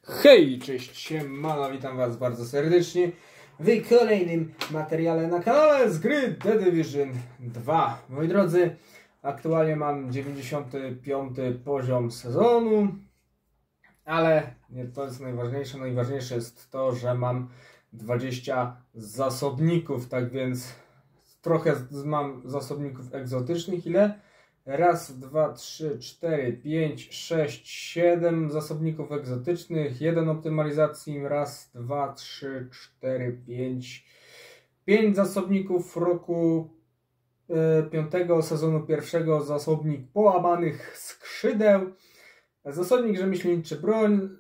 Hej, cześć, siemano, witam was bardzo serdecznie w kolejnym materiale na kanale z gry The Division 2. Moi drodzy, aktualnie mam 95 poziom sezonu, ale nie to jest najważniejsze. Najważniejsze jest to, że mam 20 zasobników, tak więc trochę mam zasobników egzotycznych. Ile? Raz, dwa, trzy, cztery, pięć, sześć, 7 zasobników egzotycznych, 1 optymalizacji, raz, dwa, trzy, cztery, pięć zasobników roku 5 sezonu pierwszego, zasobnik połamanych skrzydeł, zasobnik rzemieślniczy broń,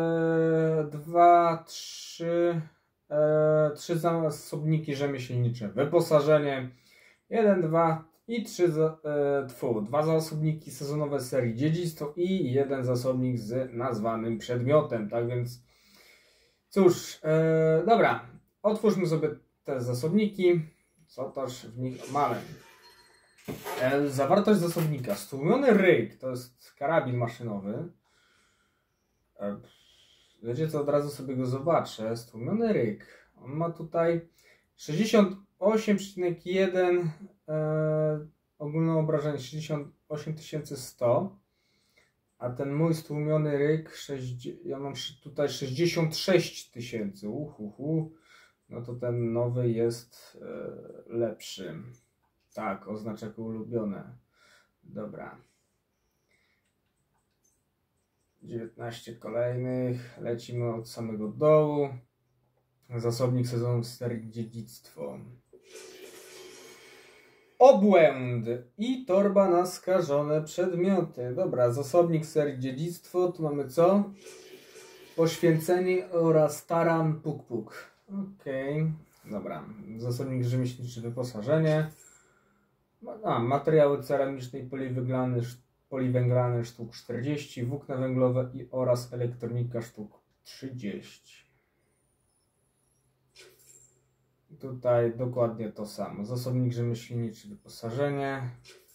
2, 3, 3 zasobniki rzemieślnicze wyposażenie, 1, 2 i 2 zasobniki sezonowe z serii dziedzictwo i 1 zasobnik z nazwanym przedmiotem. Tak więc cóż, dobra, otwórzmy sobie te zasobniki, co też w nich mamy. Zawartość zasobnika: stłumiony ryk, to jest karabin maszynowy. Wiecie co, od razu sobie go zobaczę. Stłumiony ryk, on ma tutaj 68,1 ogólne obrażenie 68100, a ten mój stłumiony ryk ja mam tutaj 66 000. No to ten nowy jest lepszy. Tak, oznacza jako ulubione. Dobra. 19 kolejnych. Lecimy od samego dołu. Zasobnik sezonu z serii dziedzictwo. Obłęd i torba na skażone przedmioty. Dobra, zasobnik serii dziedzictwo. Tu mamy co? Poświęcenie oraz taran puk. Okej. Dobra, zasobnik rzemieślniczy wyposażenie. Materiały ceramiczne i poliwęglane sztuk 40, włókna węglowe oraz elektronika sztuk 30. Tutaj dokładnie to samo. Zasobnik rzemieślniczy wyposażenie.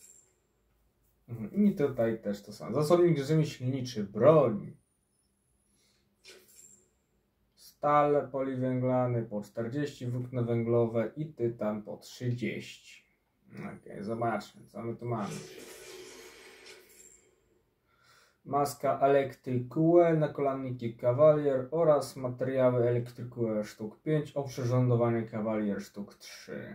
I tutaj też to samo. Zasobnik rzemieślniczy broń. Stal poliwęglany po 40, włókna węglowe i tytan po 30. Ok, zobaczmy co my tu mamy. Maska Electricue, nakolanniki Cavalier oraz materiały Electricue sztuk 5, oprzyrządowanie Cavalier sztuk 3.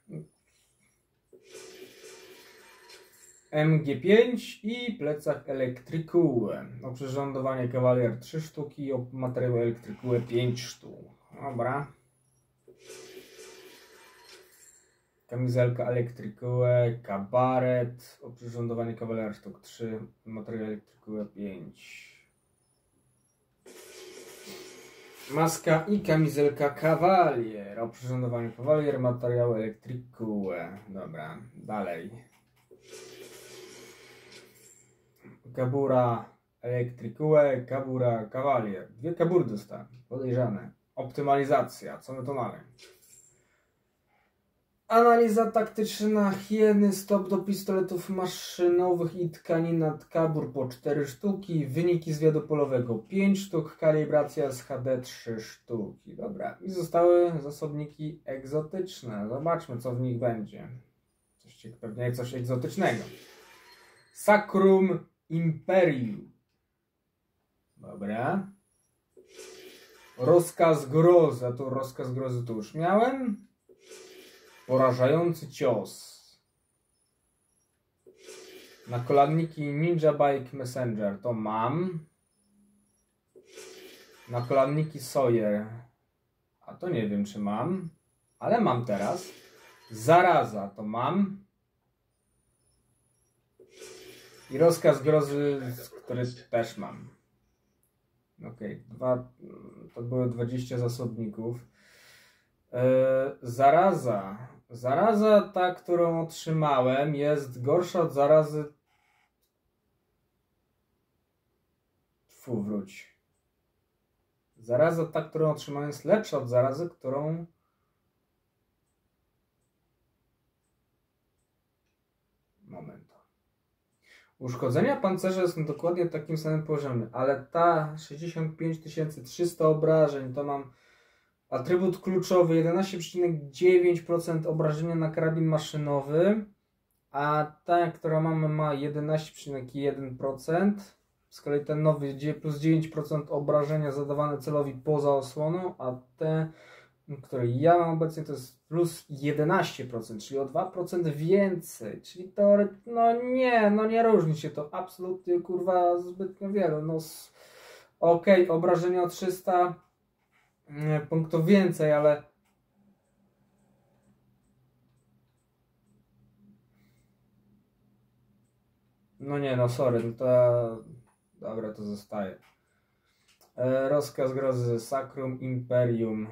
MG5 i plecak Electricue, oprzyrządowanie Cavalier 3 sztuki, materiały Electricue 5 sztuk. Dobra. Kamizelka Electricue, kabaret, oprzyrządowanie Cavalier sztuk 3, materiał Electricue 5. Maska i kamizelka Cavalier, oprzyrządowanie Cavalier, materiał Electricue. Dobra, dalej. Kabura Electricue, kabura Cavalier. 2 kabury dostałem, podejrzane. Optymalizacja, co my tu mamy? Analiza taktyczna hieny, stop do pistoletów maszynowych i tkanina kabur po 4 sztuki, wyniki zwiadu polowego 5 sztuk, kalibracja SHD 3 sztuki. Dobra, i zostały zasobniki egzotyczne. Zobaczmy co w nich będzie. Pewnie coś egzotycznego. Sacrum Imperium. Dobra. Rozkaz grozy, a tu rozkaz grozy to już miałem. Porażający cios. Nakolanniki Ninja Bike Messenger to mam. Nakolanniki Sawyer, a to nie wiem czy mam, ale mam teraz. Zaraza to mam. I rozkaz grozy, który też mam. Okej, to były 20 zasobników. Zaraza. Zaraza ta, którą otrzymałem, jest gorsza od zarazy. Wróć. Zaraza ta, którą otrzymałem, jest lepsza od zarazy, którą... Moment. Uszkodzenia pancerza są dokładnie w takim samym poziomie, ale ta 65 300 obrażeń to mam atrybut kluczowy 11,9% obrażenia na karabin maszynowy, a ta, która mamy, ma 11,1%. Z kolei ten nowy plus 9% obrażenia zadawane celowi poza osłoną, a te, które ja mam obecnie, to jest plus 11%, czyli o 2% więcej. Czyli teoretycznie, no nie różni się to absolutnie, kurwa, zbytnio wiele. No, okej, obrażenia o 300 punktów więcej, ale no nie, no sorry, no to dobra, to zostaje. Rozkaz grozy Sacrum Imperium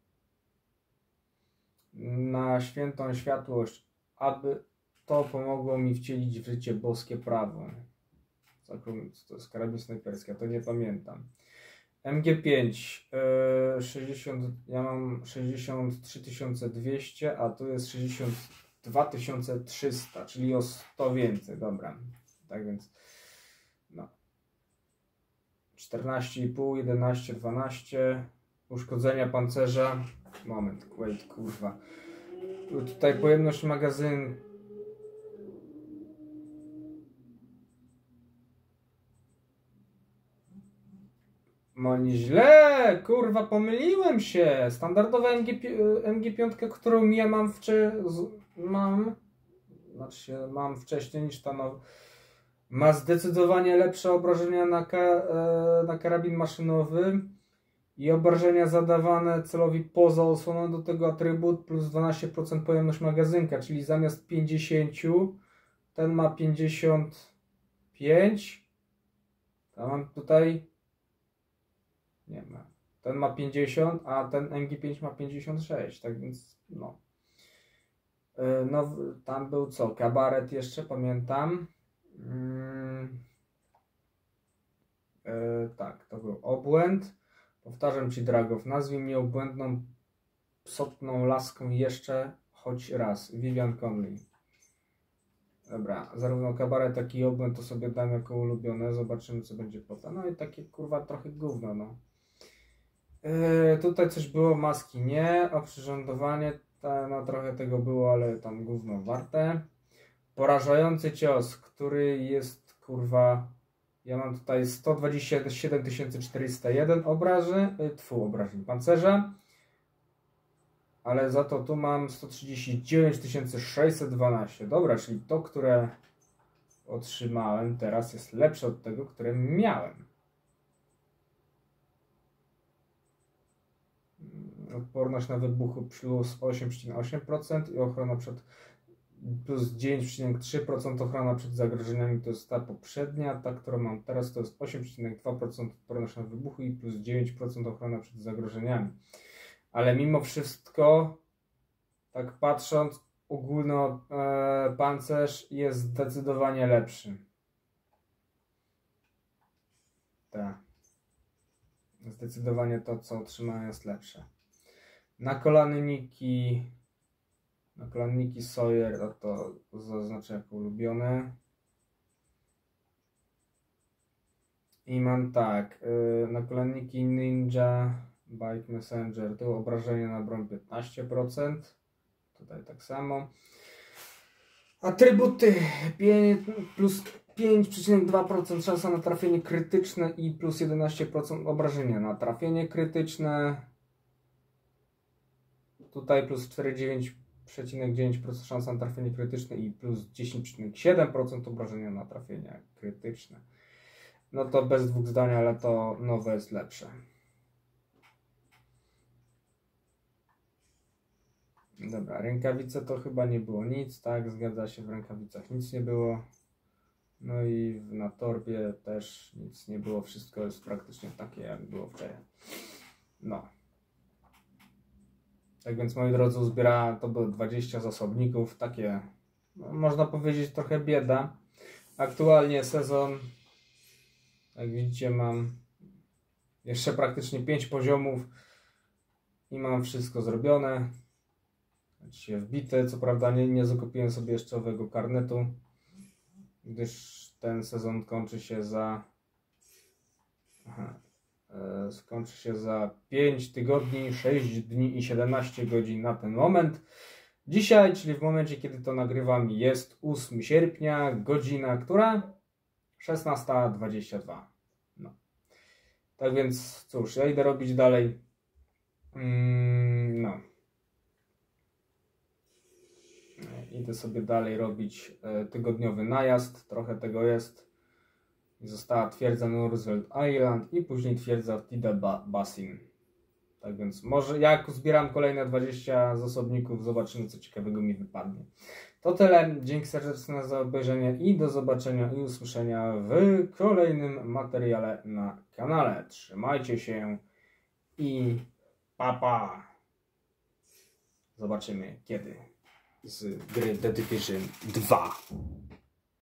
na świętą światłość, aby to pomogło mi wcielić w życie boskie prawo. Sacrum, to jest karabin snajperski, to nie pamiętam. MG5 60, ja mam 63 200, a tu jest 62 300, czyli o 100 więcej, dobra. Tak więc no 14,5, 11, 12 uszkodzenia pancerza. Moment, wait, kurwa. Tutaj pojemność magazynu. No nieźle, kurwa, pomyliłem się. Standardowa MG5, którą ja mam wcześniej niż ta nowa, ma zdecydowanie lepsze obrażenia na karabin maszynowy i obrażenia zadawane celowi poza osłoną, do tego atrybut plus 12% pojemność magazynka, czyli zamiast 50 ten ma 55, a mam tutaj nie ma. Ten ma 50, a ten MG5 ma 56, tak więc no. No tam był co? Kabaret jeszcze, pamiętam. Tak, to był obłęd. Powtarzam Ci, Dragow, nazwij mnie obłędną, psotną laską jeszcze choć raz. Vivian Conley. Dobra, zarówno kabaret, jak i obłęd to sobie dam jako ulubione. Zobaczymy, co będzie potem. No i takie, kurwa, trochę gówno, no. Tutaj coś było, maski nie. Oprzyrządowanie, no trochę tego było, ale tam gówno warte. Porażający cios, który jest, kurwa, ja mam tutaj 127 401 obrażeń pancerza, ale za to tu mam 139 612. Dobra, czyli to, które otrzymałem teraz, jest lepsze od tego, które miałem. Odporność na wybuchy plus 8,8% i ochrona przed plus 9,3% ochrona przed zagrożeniami, to jest ta poprzednia, ta, którą mam teraz, to jest 8,2% odporność na wybuchy i plus 9% ochrona przed zagrożeniami. Ale mimo wszystko, tak patrząc, ogólno pancerz jest zdecydowanie lepszy. Tak. Zdecydowanie to, co otrzymałem, jest lepsze. Nakolanniki Sawyer, to zaznaczę jako ulubione. I mam tak, nakolanniki Ninja Bike Messenger, tu obrażenia na broń 15%, tutaj tak samo. Atrybuty plus 5,2% szansa na trafienie krytyczne i plus 11% obrażenia na trafienie krytyczne. Tutaj plus 4,9% szansa na trafienie krytyczne i plus 10,7% obrażenia na trafienie krytyczne. No to bez dwóch zdań, ale to nowe jest lepsze. Dobra, rękawice to chyba nie było nic, tak? Zgadza się, w rękawicach nic nie było. No i na torbie też nic nie było, wszystko jest praktycznie takie, jak było wczoraj. No. Tak więc, moi drodzy, uzbierałem, to było 20 zasobników, takie, no, można powiedzieć, trochę bieda. Aktualnie sezon, jak widzicie, mam jeszcze praktycznie 5 poziomów i mam wszystko zrobione. Dzisiaj wbite, co prawda nie zakupiłem sobie jeszcze owego karnetu, gdyż ten sezon kończy się za... skończy się za 5 tygodni, 6 dni i 17 godzin na ten moment. Dzisiaj, czyli w momencie, kiedy to nagrywam, jest 8 sierpnia, godzina, która? 16:22. No. Tak więc, cóż, ja idę robić dalej. No. Idę sobie dalej robić tygodniowy najazd. Trochę tego jest. Została twierdza Roosevelt Island i później twierdza Tida Basin. Tak więc może jak zbieram kolejne 20 zasobników, zobaczymy, co ciekawego mi wypadnie. To tyle. Dzięki serdeczne za obejrzenie i do zobaczenia i usłyszenia w kolejnym materiale na kanale. Trzymajcie się i pa pa. Zobaczymy kiedy z gry The Division 2.